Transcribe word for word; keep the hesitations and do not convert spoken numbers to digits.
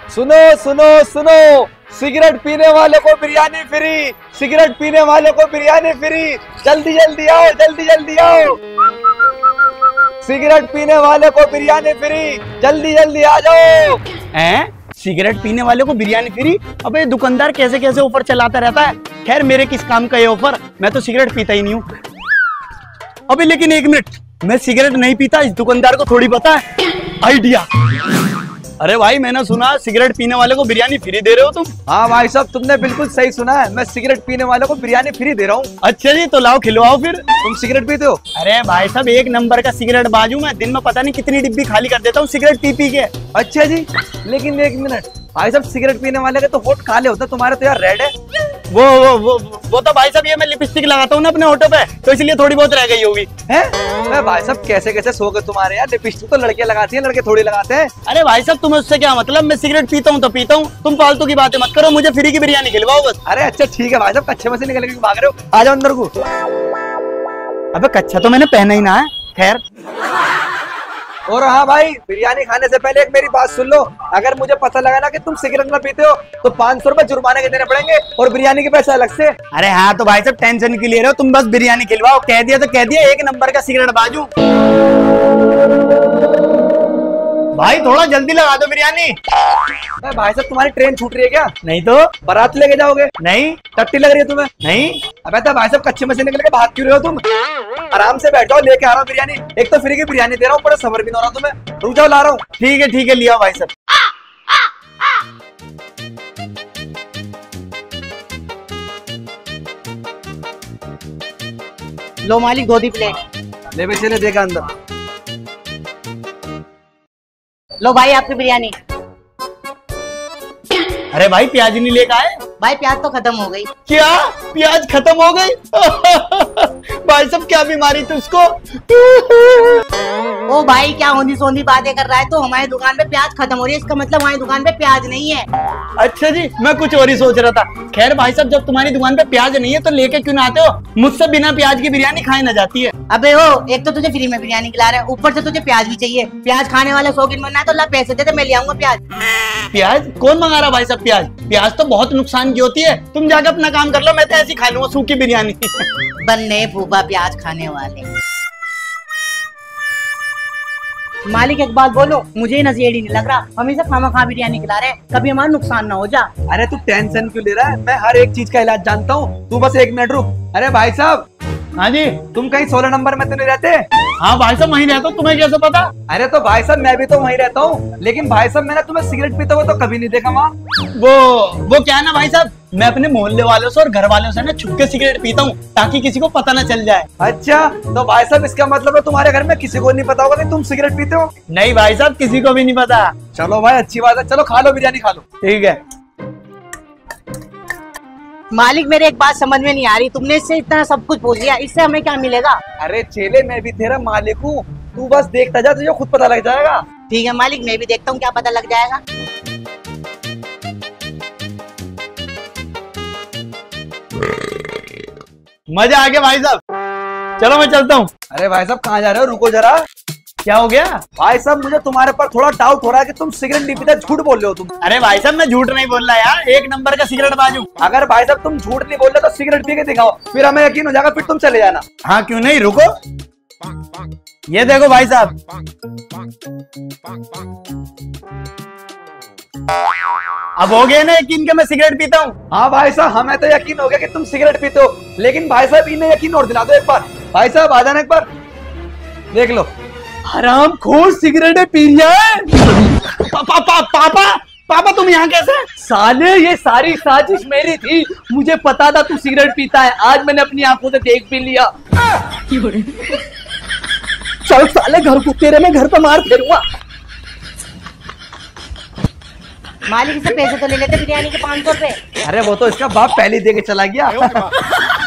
सुनो सुनो सुनो, सिगरेट पीने वाले को बिरयानी फ्री, सिगरेट पीने वाले को बिरयानी फ्री, जल्दी जल्दी आओ, जल्दी जल्दी आओ। सिगरेट पीने वाले को बिरयानी फ्री, जल्दी जल्दी आ जाओ। हैं? सिगरेट पीने वाले को बिरयानी फ्री? अबे दुकानदार कैसे कैसे ऑफर चलाता रहता है। खैर मेरे किस काम का ये ऑफर, मैं तो सिगरेट पीता ही नहीं हूँ। अबे लेकिन एक मिनट, मैं सिगरेट नहीं पीता, इस दुकानदार को थोड़ी पता है। आइडिया। अरे भाई मैंने सुना सिगरेट पीने वाले को बिरयानी फ्री दे रहे हो तुम? हाँ भाई साहब, तुमने बिल्कुल सही सुना है, मैं सिगरेट पीने वाले को बिरयानी फ्री दे रहा हूँ। अच्छा जी, तो लाओ खिलवाओ फिर। तुम सिगरेट पीते हो? अरे भाई साहब एक नंबर का सिगरेट बाजू, मैं दिन में पता नहीं कितनी डिब्बी खाली कर देता हूँ सिगरेट पी पी के। अच्छा जी, लेकिन एक मिनट भाई साहब, सिगरेट पीने वाले के तो होठ काले होते, तुम्हारे तो यार रेड है। वो वो वो वो तो भाई साहब ये मैं लिपस्टिक लगाता हूँ ना अपने होठों पे, तो इसलिए थोड़ी बहुत रह गई होगी। हैं? मैं भाई साहब कैसे कैसे सो गए तुम्हारे यार, लिपस्टिक तो लड़के लगाती हैं, लड़के थोड़ी लगाते हैं। अरे भाई साहब तुम्हें उससे क्या मतलब, मैं सिगरेट पीता हूँ तो पीता हूँ, तुम फालतू की बातें मत करो, मुझे फ्री की बिरयानी खिलवाओ बस। अरे अच्छा ठीक है भाई साहब, कच्चे में से निकल के भाग रहे हो, आ जाओ अंदर को। अबे कच्चा तो मैंने पहना ही ना है। खैर और हाँ भाई, बिरयानी खाने से पहले एक मेरी बात सुन लो, अगर मुझे पता लगा ना कि तुम सिगरेट ना पीते हो तो पाँच सौ रुपए जुर्माने के देने पड़ेंगे और बिरयानी के पैसे अलग से। अरे हाँ तो भाई साहब टेंशन के लिए रहो, तुम बस बिरयानी खिलवाओ। कह दिया तो कह दिया, एक नंबर का सिगरेट बाजू। भाई थोड़ा जल्दी लगा दो बिरयानी। भाई साहब तुम्हारी ट्रेन छूट रही है क्या? नहीं तो। बारात लेके जाओगे? नहीं। टट्टी लग रही है तुम्हें? नहीं। अबे तो भाई साहब कच्चे में से निकल के भाग क्यों रहे हो तुम? आराम से बैठो, लेके आ रहा हूँ बिरयानी, एक तो फ्री की बिरयानी दे रहा हूँ, बड़ा सबर भी नहीं हो रहा तुम्हें, रुक जाओ ला रहा हूँ। ठीक है ठीक है, लिया भाई साहब। लो मालिक दो दी प्लेट। ले बेचे ले, देखा अंदर। लो भाई आपकी बिरयानी। अरे भाई प्याज नहीं लेकर आए? भाई प्याज तो खत्म हो गई। क्या प्याज खत्म हो गई? भाई साहब क्या बीमारी थी उसको? ओ भाई क्या होंदी सोंदी बातें कर रहा है, तो हमारी दुकान पे प्याज खत्म हो रही है, इसका मतलब हमारी दुकान पे प्याज नहीं है। अच्छा जी, मैं कुछ और ही सोच रहा था। खैर भाई साहब जब तुम्हारी दुकान पे प्याज नहीं है तो लेके क्यों ना आते हो? मुझसे बिना प्याज की बिरयानी खाई ना जाती है। अबे ओ, एक तो तुझे फ्री में बिरयानी खिला रहे हैं, ऊपर से तुझे प्याज भी चाहिए। प्याज खाने वाला शौकीन बनना है तो ला पैसे दे दे, मैं ले आऊंगा प्याज। प्याज कौन मंगा रहा भाई साहब? प्याज प्याज तो बहुत नुकसान की होती है, तुम जाकर अपना काम कर लो, मैं तो ऐसी खा लूंगा सूखी बिरयानी। बनने फूफा प्याज खाने वाले। मालिक एक बात बोलो, मुझे नसीहत ही नहीं लग रहा, हमेशा खामा खा बिरयानी खिला रहे हैं, कभी हमारा नुकसान ना हो जा। अरे तू टेंशन क्यों ले रहा है, मैं हर एक चीज का इलाज जानता हूँ, तू बस एक मिनट रुक। अरे भाई साहब। हाँ जी। तुम कहीं सोलह नंबर में तो नहीं रहते? हाँ भाई साहब वहीं रहता हूँ, तुम्हें कैसे पता? अरे तो भाई साहब मैं भी तो वहीं रहता हूँ, लेकिन भाई साहब मैंने तुम्हें सिगरेट पीते हुए तो कभी नहीं देखा वहाँ। वो वो क्या है ना भाई साहब, मैं अपने मोहल्ले वालों से और घर वालों से ना छुप के सिगरेट पीता हूँ ताकि किसी को पता ना चल जाए। अच्छा तो भाई साहब इसका मतलब है तुम्हारे घर में किसी को नहीं पता होगा कि तुम सिगरेट पीते हो? नहीं भाई साहब किसी को भी नहीं पता। चलो भाई अच्छी बात है, चलो खा लो बिरयानी खा लो। ठीक है। मालिक मेरे एक बात समझ में नहीं आ रही, तुमने इससे इतना सब कुछ पूछ लिया, इससे हमें क्या मिलेगा? अरे चेले मैं भी तेरा मालिक हूँ, तू बस देखता जा, तुझे खुद पता लग जाएगा। ठीक है मालिक, मैं भी देखता हूँ क्या पता लग जाएगा। मजा आ गया भाई साहब, चलो मैं चलता हूँ। अरे भाई साहब कहाँ जा रहे हो, रुको जरा। क्या हो गया? भाई साहब मुझे तुम्हारे पर थोड़ा डाउट हो रहा है कि तुम सिगरेट नहीं पीते, झूठ बोल रहे हो तुम। अरे भाई साहब मैं झूठ नहीं बोल रहा यार, एक नंबर का सिगरेट बाजू। अगर भाई साहब तुम झूठ नहीं बोल रहे तो सिगरेट पी के दिखाओ, फिर हमें यकीन हो जाएगा, फिर तुम चले जाना। हाँ क्यों नहीं, रुको। ये देखो भाई साहब। अब हो गया ना यकीन कि मैं सिगरेट पीता हूँ? हाँ भाई साहब हमें तो यकीन हो गया कि तुम सिगरेट पीते हो, लेकिन भाई साहब इन्हें यकीन और दिला दो एक बार। भाई साहब आ जाना एक बार, देख लो। हराम खोर सिगरेट पी रहा है। पा, पा, पा, पापा पापा तुम यहाँ कैसे? साले ये सारी साजिश मेरी थी, मुझे पता था तू सिगरेट पीता है, आज मैंने अपनी आंखों से देख भी लिया। चल साले घर को, तेरे में घर पे मार फेरूंगा। मालिक से पैसे तो ले लेते बिरयानी के पाँच सौ रुपए। अरे वो तो इसका बाप पहले दे के चला गया।